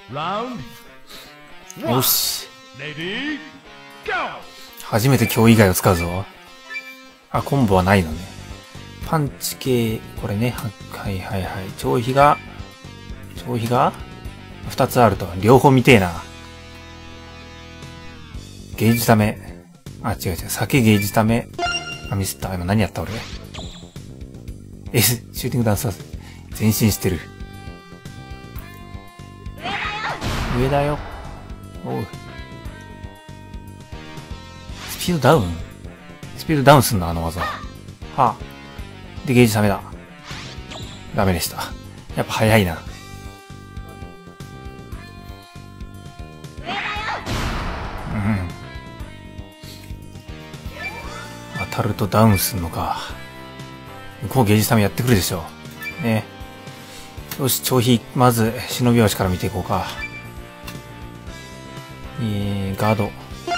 よし。初めて今日以外を使うぞ。あ、コンボはないのね。パンチ系、これね。はいはいはい。超飛が2つあると。両方見てえな。ゲージため。あ、違う。酒ゲージため。あ、ミスった。今何やった俺。シューティングダンサーズ。前進してる。上だよ。おう。スピードダウンすんのあの技。はあ。で、ゲージダメだ。ダメでした。やっぱ早いな。うん。当たるとダウンすんのか。向こうゲージダメやってくるでしょ。ね。よし、超飛、まず、忍び足から見ていこうか。ガード。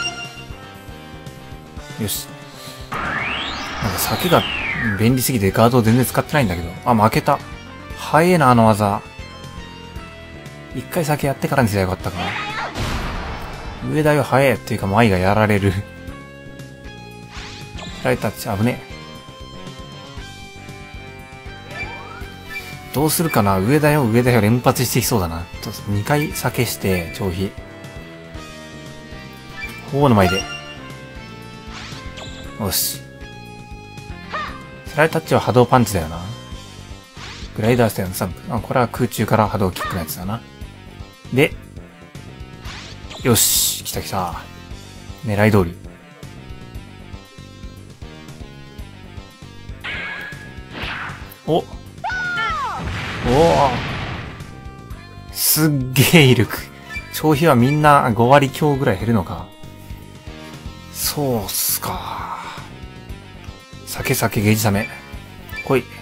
よし。なんか酒が便利すぎてガードを全然使ってないんだけど。あ、負けた。早えな、あの技。一回酒やってからにすればよかったかな。上だよ、早え。っていうか、前がやられる。ライタッチ、危ねえ。どうするかな、上だよ、連発してきそうだな。2回酒して、超飛。頬の前で。よし。スライタッチは波動パンチだよな。グライダースタイルのサンプ。あ、これは空中から波動キックのやつだな。で、よし。来た。狙い通り。おおすっげえ威力。消費はみんな5割強ぐらい減るのか。そうっすか。酒ゲージダメ。来い。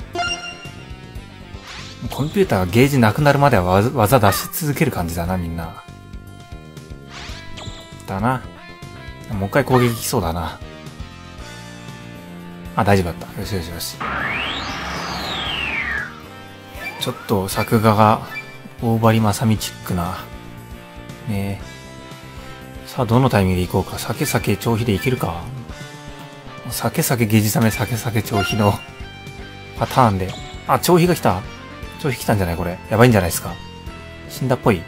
コンピューターがゲージなくなるまでは技出し続ける感じだな、みんな。だな。もう一回攻撃来そうだな。あ、大丈夫だった。よし。ちょっと作画が大張正美チックな。ねえ。さあ、どのタイミングで行こうか。酒超飛でいけるか。酒ゲージダメ、酒超飛のパターンで。あ、超飛が来た。超飛来たんじゃないこれ。やばいんじゃないですか。死んだっぽい。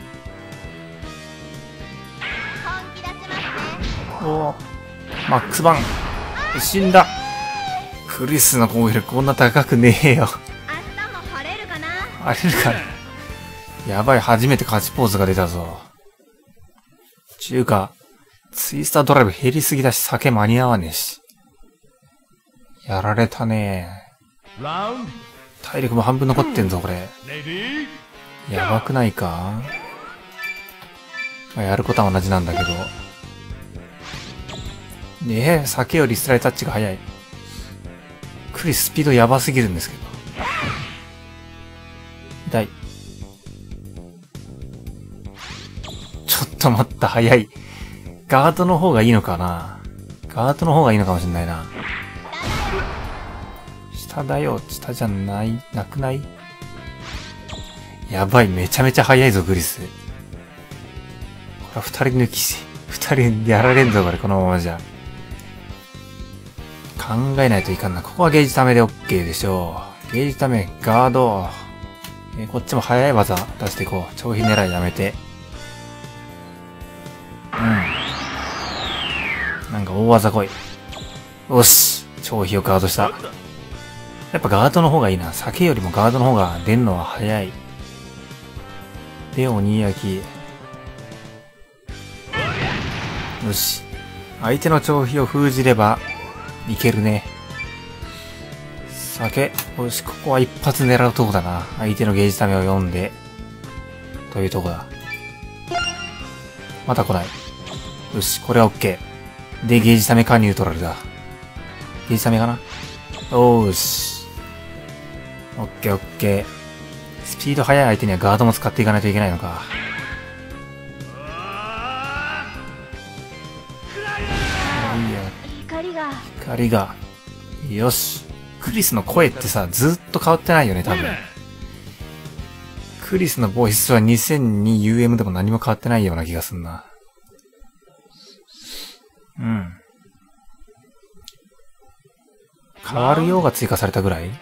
おー。マックスバン。死んだ。クリスの攻撃力こんな高くねえよ。晴れるかな。やばい、初めて勝ちポーズが出たぞ。ちゅうか、ツイスタードライブ減りすぎだし、酒間に合わねえし。やられたねー。体力も半分残ってんぞ、これ。やばくないか？まあ、やることは同じなんだけど。ねえ、酒よりスライタッチが速い。クリススピードやばすぎるんですけど。痛い。ちょっと待った、速い。ガードの方がいいのかな？ガードの方がいいのかもしんないな。下だよ、下じゃない、なくない？やばい、めちゃめちゃ速いぞ、グリス。これは二人やられんぞ、これ、このままじゃ。考えないといかんな。ここはゲージためで OK でしょう。ゲージため、ガード。こっちも速い技出していこう。超飛狙いやめて。なんか大技来い。よし。超飛をガードした。やっぱガードの方がいいな。酒よりもガードの方が出んのは早い。で、鬼焼き。よし。相手の超飛を封じれば、いけるね。酒。よし、ここは一発狙うとこだな。相手のゲージためを読んで。というとこだ。また来ない。よし、これは OK。で、ゲージためかニュートラルだ。ゲージためかな？おーし。OK。スピード速い相手にはガードも使っていかないといけないのか。光が。よし。クリスの声ってさ、ずっと変わってないよね、多分。 クリスのボイスは 2002UM でも何も変わってないような気がすんな。うん。変わるようが追加されたぐらい。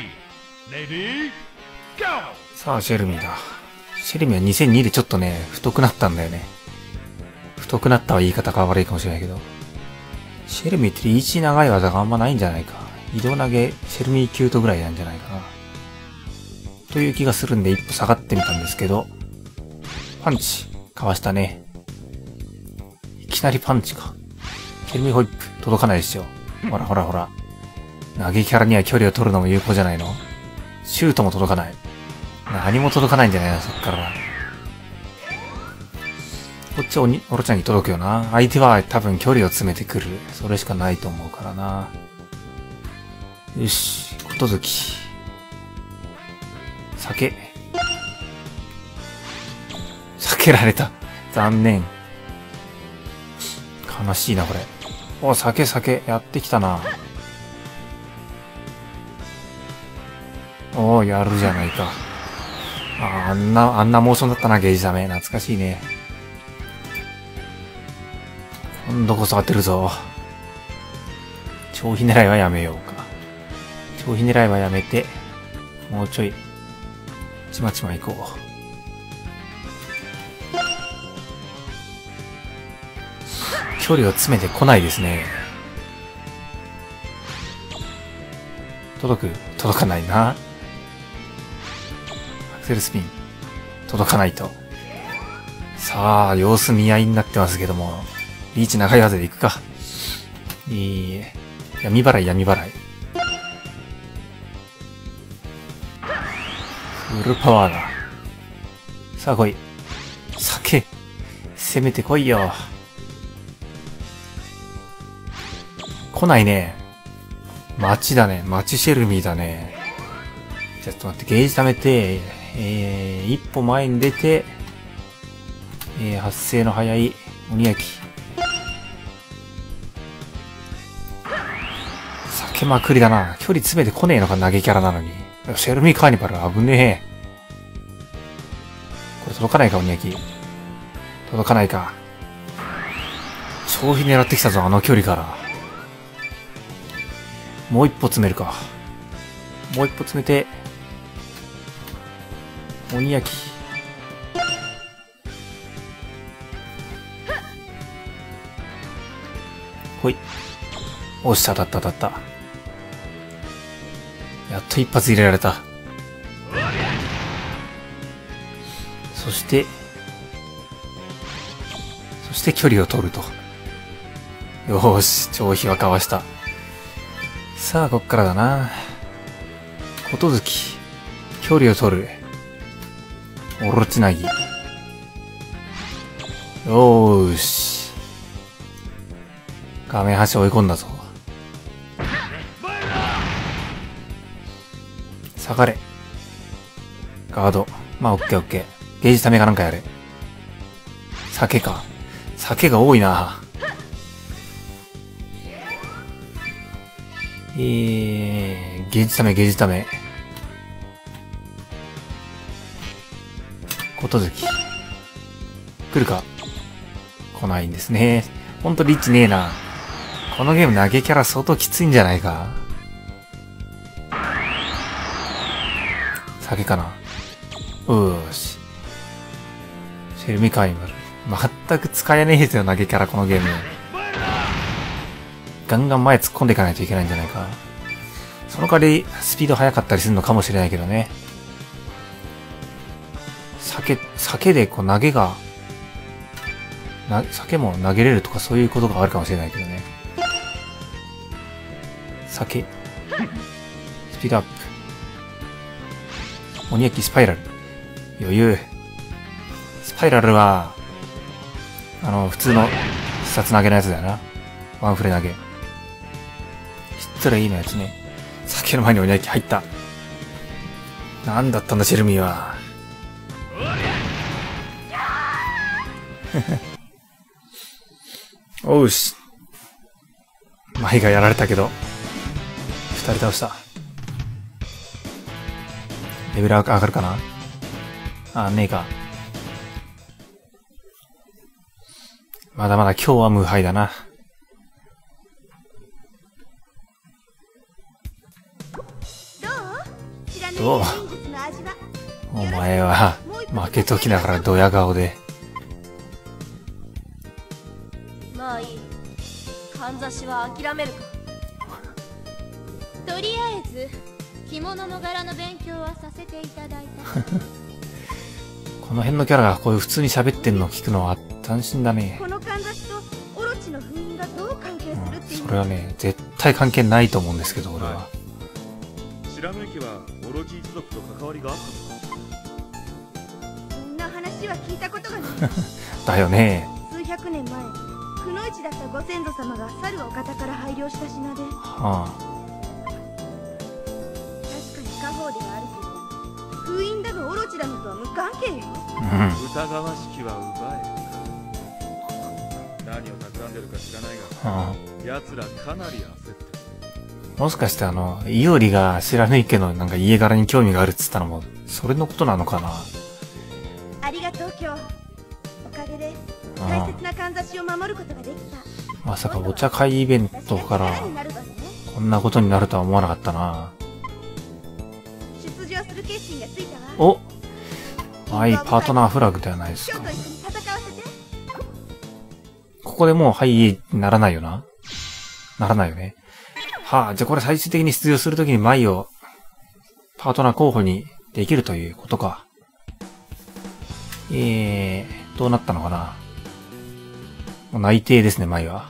さあ、シェルミーだ。シェルミーは2002でちょっとね、太くなったんだよね。太くなったは言い方が悪いかもしれないけど。シェルミーってリーチ長い技があんまないんじゃないか。移動投げ、シェルミーキュートぐらいなんじゃないかな。という気がするんで一歩下がってみたんですけど。パンチ。かわしたね。いきなりパンチか。シェルミーホイップ。届かないでしょ。ほらほらほら。投げキャラには距離を取るのも有効じゃないの？シュートも届かない。何も届かないんじゃないのそっから。こっちはオロちゃんに届くよな。相手は多分距離を詰めてくる。それしかないと思うからな。よし。ことづき。避けられた。残念。悲しいな、これ。お、酒。やってきたな。おー、やるじゃないか。あんなモーションだったな、ゲージダメ。懐かしいね。今度こそ当てるぞ。長飛狙いはやめようか。長飛狙いはやめて、もうちょい、ちまちま行こう。距離を詰めてこないですね。届かないな。アクセルスピン。届かないと。さあ、様子見合いになってますけども。リーチ長い技で行くか。闇払い。フルパワーだ。さあ来い。攻めてこいよ。来ないね。街だね。街シェルミーだね。ちょっと待って、ゲージ溜めて、一歩前に出て、発生の早い鬼焼き。避けまくりだな。距離詰めてこねえのか、投げキャラなのに。シェルミーカーニバル危ねえ。これ届かないか、鬼焼き。届かないか。消費狙ってきたぞ、あの距離から。もう一歩詰めるか。もう一歩詰めて、鬼焼き。ほい。おっしゃ、当たった。やっと一発入れられた。そして距離を取ると。よーし、長飛はかわした。さあ、こっからだな。ことづき。距離を取る。オロチなぎ。よーし。画面端追い込んだぞ。下がれ。ガード。まあ、オッケー。ゲージためかなんかやれ。酒か。酒が多いな。ゲージため。ことづき。来るか？来ないんですね。ほんとリッチねえな。このゲーム投げキャラ相当きついんじゃないか？酒かな。ーし。シェルミカイマル。全く使えねえですよ、投げキャラ、このゲーム。ガンガン前突っ込んでいかないといけないんじゃないか。その代わり、スピード速かったりするのかもしれないけどね。酒でこう投げが、酒も投げれるとかそういうことがあるかもしれないけどね。酒。スピードアップ。鬼焼きスパイラル。余裕。スパイラルは、普通の必殺投げのやつだよな。ワンフレ投げ。失礼いいのやつね。酒の前に鬼焼き入った。なんだったんだ、シェルミーは。おうし。前がやられたけど、二人倒した。レベル上がるかな？ あ、ねえか。まだまだ今日は無敗だな。どう？お前は負けときながらドヤ顔で。 まあいい。かんざしは諦めるか。とりあえず着物の柄の勉強はさせていただいた。 この辺のキャラがこういう普通に喋ってんのを聞くのは斬新だね。 このかんざしとオロチの封印がどう関係するっていう、 それはね、絶対関係ないと思うんですけど、俺は。 白野家はオロチ一族と関わりがあったのか。 そんな話は聞いたことがない。 だよね。 数百年前、くのいちだったご先祖様が去るお方から拝領した品で、 は確かに家宝ではあるけど、封印だのオロチだのとは無関係よ。 あ。 疑わしきは奪え。何を企んでるか知らないが、奴らかなり焦ってる。 もしかしてイオリが知らぬいけどなんか家柄に興味があるっつったのも、それのことなのかな。 ありがとう今日。おかげで大切なかんざしを守ることができた。 まさかお茶会イベントからこんなことになるとは思わなかったな。 出場する決心がついたわ。 お、はい、パートナーフラグではないですか。 今日と一緒に戦わせて。 ここでもうはいならないよな。ならないよね。はあ、じゃあこれ最終的に出場するときに舞をパートナー候補にできるということか。どうなったのかな。もう内定ですね、舞は。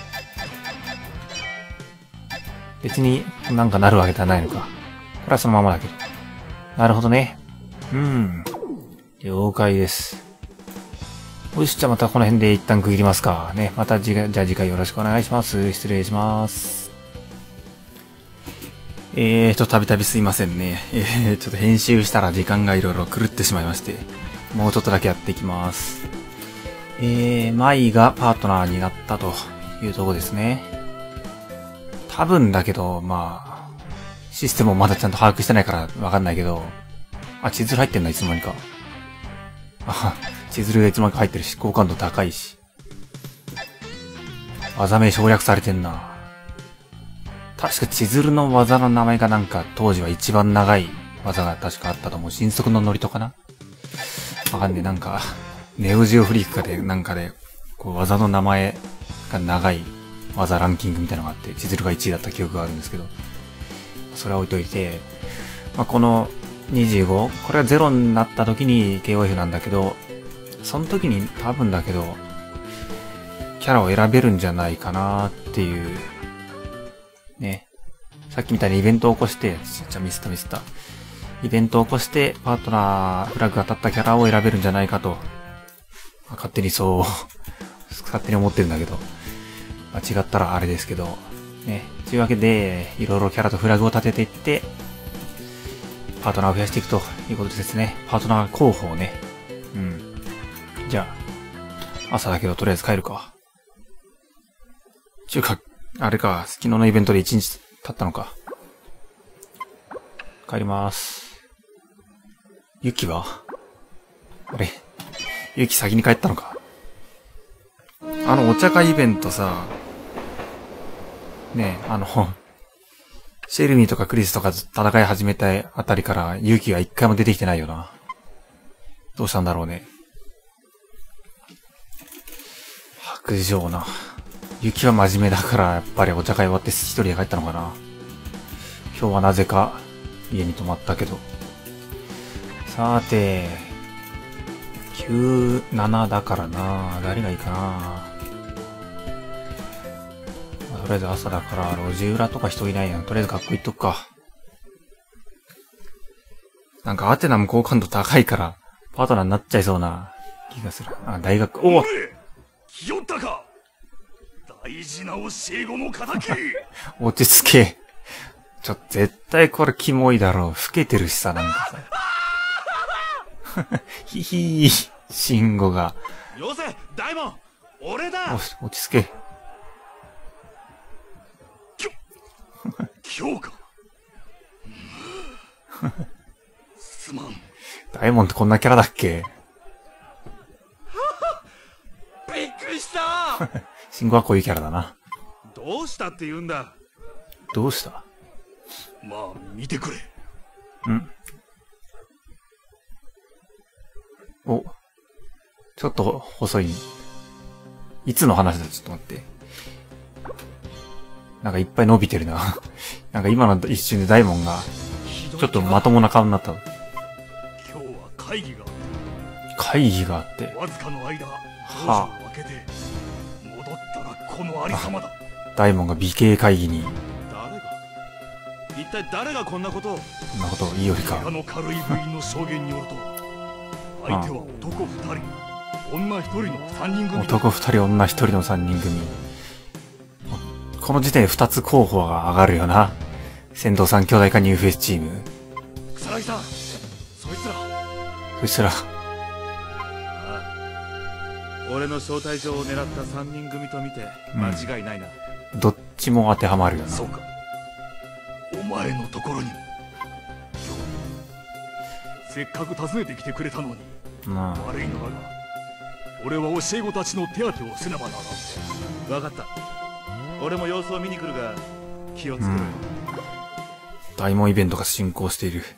別になんかなるわけではないのか。これはそのままだけど。なるほどね。了解です。よし、じゃあまたこの辺で一旦区切りますか。ね、またじゃあ次回よろしくお願いします。失礼します。たびたびすいませんね。ちょっと編集したら時間がいろいろ狂ってしまいまして、もうちょっとだけやっていきます。マイがパートナーになったというとこですね。多分だけど、まあ、システムをまだちゃんと把握してないからわかんないけど、あ、千鶴入ってんだ、いつの間にか。あ、千鶴がいつの間にか入ってるし、好感度高いし。技名省略されてんな。確か千鶴の技の名前がなんか当時は一番長い技が確かあったと思う。新速のノリとかな、わかんねえ。なんか、ネオジオフリークかで、なんかで、こう技の名前が長い技ランキングみたいなのがあって、千鶴が1位だった記憶があるんですけど、それは置いといて、まあ、この25、これは0になった時に KOF なんだけど、その時に多分だけど、キャラを選べるんじゃないかなっていう、ね。さっきみたいにイベントを起こして、ミスった。イベントを起こして、パートナー、フラグが立ったキャラを選べるんじゃないかと。勝手に勝手に思ってるんだけど。違ったらあれですけど。ね。というわけで、いろいろキャラとフラグを立てていって、パートナーを増やしていくということですね。パートナー候補をね。じゃあ、朝だけどとりあえず帰るか。あれか、昨日のイベントで1日経ったのか。帰ります。ユキはあれ、ユキ先に帰ったのか。お茶会イベントさ、ねえ、シェルミーとかクリスとか戦い始めたあたりからユキが一回も出てきてないよな。どうしたんだろうね。白状な。ユキは真面目だから、やっぱりお茶会終わって一人で帰ったのかな。今日はなぜか家に泊まったけど。さーて、97だからな。誰がいいかな。とりあえず朝だから路地裏とか人いないやん。とりあえず学校行っとくか。なんかアテナも好感度高いからパートナーになっちゃいそうな気がする。あ、大学。おお、 来よったか。大事な教え子の敵。 落ち着け。絶対これキモいだろう。老けてるしさ、なんかさ。ひひー、シンゴが。 よせ、大門、俺だ。 落ち着け。 今日か。すまん。 大門ってこんなキャラだっけ？ びっくりした。 信号はこういうキャラだな。 どうしたって言うんだ。 どうした？ まあ見てくれ。 お、ちょっと細い。いつの話だ？ちょっと待って。なんかいっぱい伸びてるな。なんか今の一瞬で大門が、ちょっとまともな顔になった。 今日は会議があって。 わずかの間、 はあ。 開けて戻ったらこのありさまだ。 大門が美形会議に。 誰が？一体誰がこんなことを？ こんなことを言いよりか。 怪我の軽い部員の証言によると、相手は男2人、女1人の3人組。 男2人、女1人の3人組。この時点で2つ候補が上がるよな。仙道さん兄弟かニューフェイスチーム。 草薙さん、そいつら。俺の招待状を狙った3人組と見て間違いないな。 どっちも当てはまるよな。 そうか。お前のところにせっかく訪ねてきてくれたのに、悪いのだが俺は教え子たちの手当てをせねばならん。分かった。俺も様子を見に来るが気をつけろよ。 大門イベントが進行している。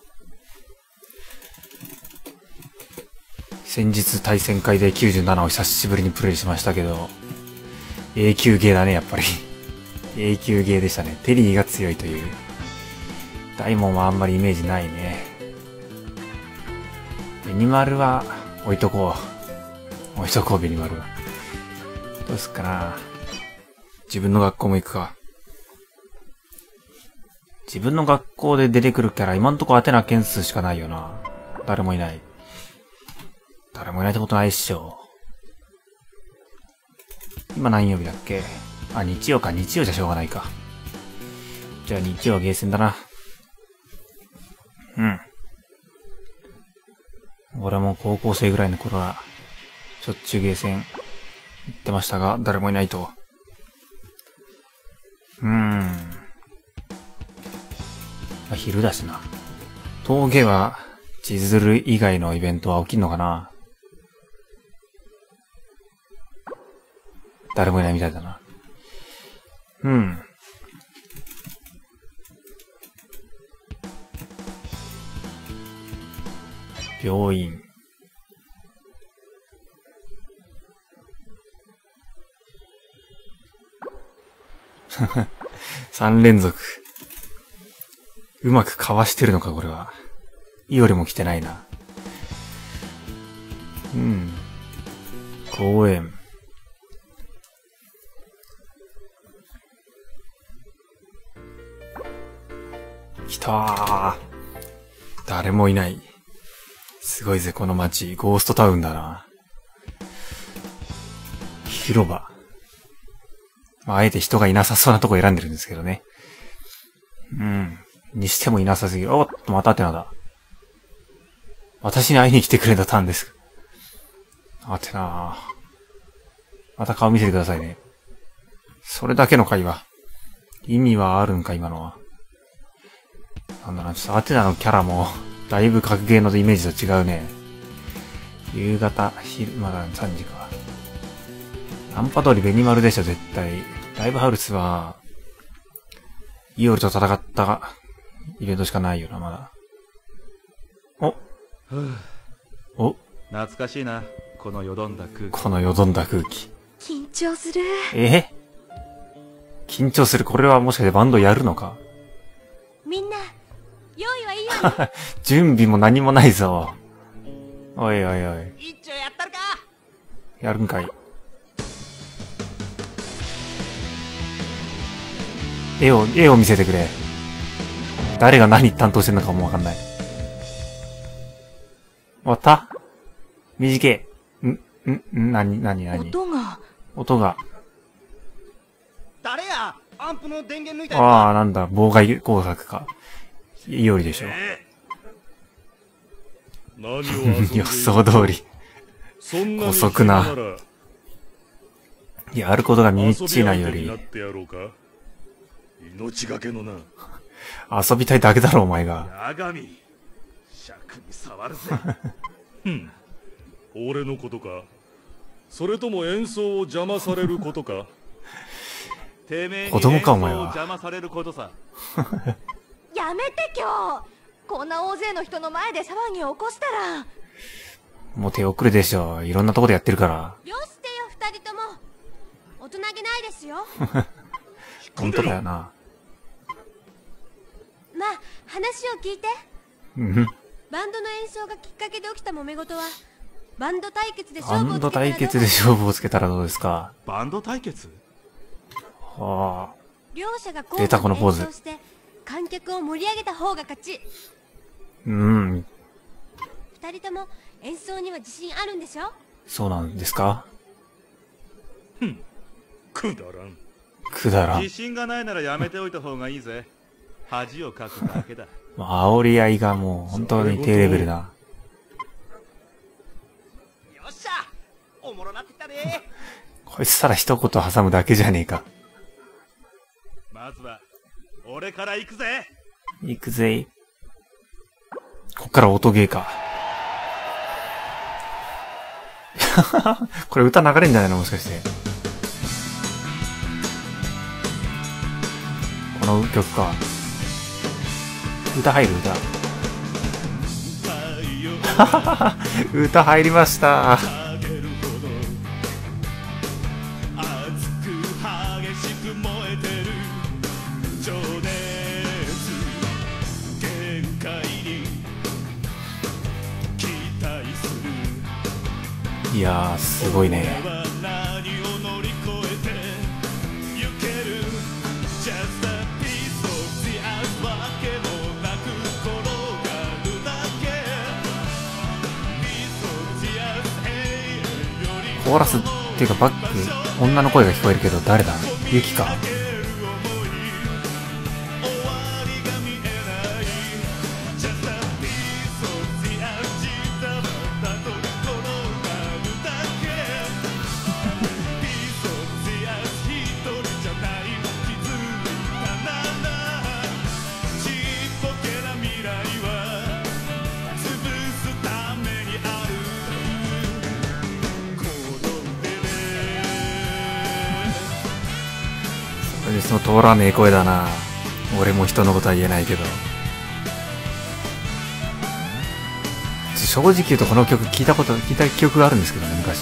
先日対戦会で97を久しぶりにプレイしましたけど、A 級ゲーだね、やっぱり。A 級ゲーでしたね。テリーが強いという。大門はあんまりイメージないね。ベニマルは置いとこう。ベニマルは。どうすっかな。自分の学校も行くか。自分の学校で出てくるキャラ、今んとこアテナ件数しかないよな。誰もいない。誰もいないってことないっしょ。今何曜日だっけ？あ、日曜か。日曜じゃしょうがないか。じゃあ日曜はゲーセンだな。俺も高校生ぐらいの頃は、しょっちゅうゲーセン行ってましたが、誰もいないと。昼だしな。峠は、千鶴以外のイベントは起きんのかな？誰もいないみたいだな。病院。3連続。うまくかわしてるのか、これは。いおりも来てないな。公園。来たー。誰もいない。すごいぜ、この街。ゴーストタウンだな。広場。あえて人がいなさそうなとこ選んでるんですけどね。にしてもいなさすぎる。おっと、またアテナだ。私に会いに来てくれたターンです。アテナまた顔見せてくださいね。それだけの会話。意味はあるんか、今のは。なんだな、ちょっとアテナのキャラも、だいぶ格ゲーのイメージと違うね。夕方、まだ3時か。ナンパ通りベニマルでしょ、絶対。ライブハウスは、イオルと戦ったイベントしかないよな、まだ。お懐かしいな、このよどんだ空気。 このよどんだ空気。 緊張する。 緊張する。これはもしかしてバンドやるのか？ みんな、用意はいいよ。 準備も何もないぞ。おいおいおい。 一丁やったるか？ やるんかい。絵を見せてくれ。誰が何担当してんのかもわかんない。終わった？短い。何音が。 誰や？アンプの電源抜いたやつ。 ああ、なんだ、妨害工作か。いおりでしょ。 何を予想通り。姑息な。やることがみっちりないより。 命がけのな。 遊びたいだけだろ、お前が。 八神、 尺に触るぜ。俺のことか、それとも演奏を邪魔されることか。てめえに子供かお前は演奏を邪魔されることさ。 やめて今日。こんな大勢の人の前で騒ぎを起こしたら。 もう手遅れでしょ。いろんなとこでやってるから。 よしてよ二人とも。大人げないですよ。 本当だよな。 まあ話を聞いて。バンドの演奏がきっかけで起きた揉め事はバンド対決で勝負をつけたらバンド対決で勝負をつけたらどうですか。 バンド対決？ はあ。 両者が出たこのポーズ演奏して観客を盛り上げた方が勝ち。 二人とも演奏には自信あるんでしょ。 そうなんですか。 くだらん。 くだらん。 自信がないならやめておいた方がいいぜ。恥をかくだけだ。 煽り合いがもう本当に低レベルな。 よっしゃ、おもろなってきたね。 こいつただ一言挟むだけじゃねえか。 まずは俺から行くぜ。 行くぜ。こっから音ゲーか。これ歌流れんじゃないのもしかして。この曲か。歌入る歌。歌入りました。いやー、すごいね。コーラスっていうかバック、女の声が聞こえるけど誰だ？ユキか？その通らねえ声だな。俺も人のことは言えないけど。正直言うとこの曲聞いた記憶があるんですけどね、昔。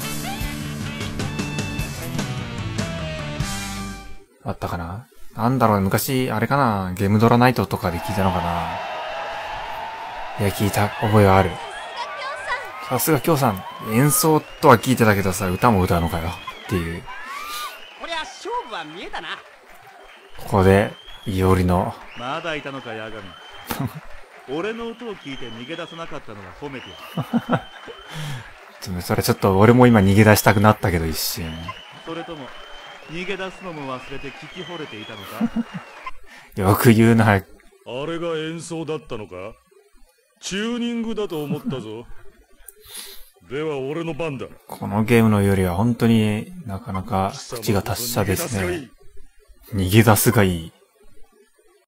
あったかな？なんだろうね、昔、あれかな、ゲームドラナイトとかで聞いたのかな。いや、聞いた覚えはある。さすが京さん。演奏とは聞いてたけどさ、歌も歌うのかよ。っていう。 こりゃ勝負は見えたな。 ここで、いおりの。 まだいたのか、ヤガミ。俺の音を聞いて逃げ出さなかったのは褒めてやる。それちょっと俺も今逃げ出したくなったけど一瞬。 それとも、逃げ出すのも忘れて聞き惚れていたのか。 よく言うな。 あれが演奏だったのか。チューニングだと思ったぞ。では俺の番だ。 このゲームのよりは本当になかなか口が達者ですね。逃げ出すがいい。